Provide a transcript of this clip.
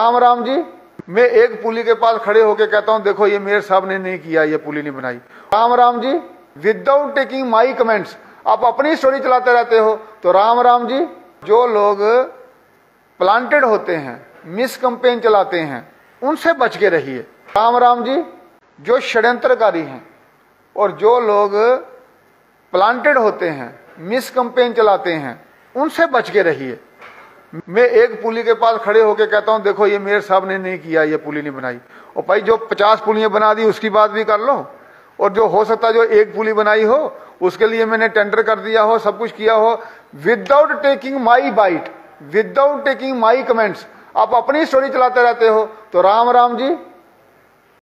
राम राम जी। मैं एक पुली के पास खड़े होकर कहता हूं देखो ये मेयर साहब ने नहीं किया, ये पुली नहीं बनाई। Ram Ram ji. Without taking my comments आप अपनी स्टोरी चलाते रहते हो। तो राम राम जी। जो लोग प्लांटेड होते हैं, मिस कंपेन चलाते हैं, उनसे बच के रहिए। राम राम जी। जो षड्यंत्रकारी हैं और जो लोग प्लांटेड होते हैं, मिस कंपेन चलाते हैं, उनसे बच के रहिए। मैं एक पुली के पास खड़े होकर कहता हूं देखो ये मेयर साहब ने नहीं किया, ये पुली नहीं बनाई। और भाई जो 50 पुलियां बना दी उसकी बात भी कर लो, और जो हो सकता है जो एक पुली बनाई हो उसके लिए मैंने टेंडर कर दिया हो, सब कुछ किया हो। Without taking my bite, without taking my comments आप अपनी स्टोरी चलाते रहते हो। तो राम राम जी।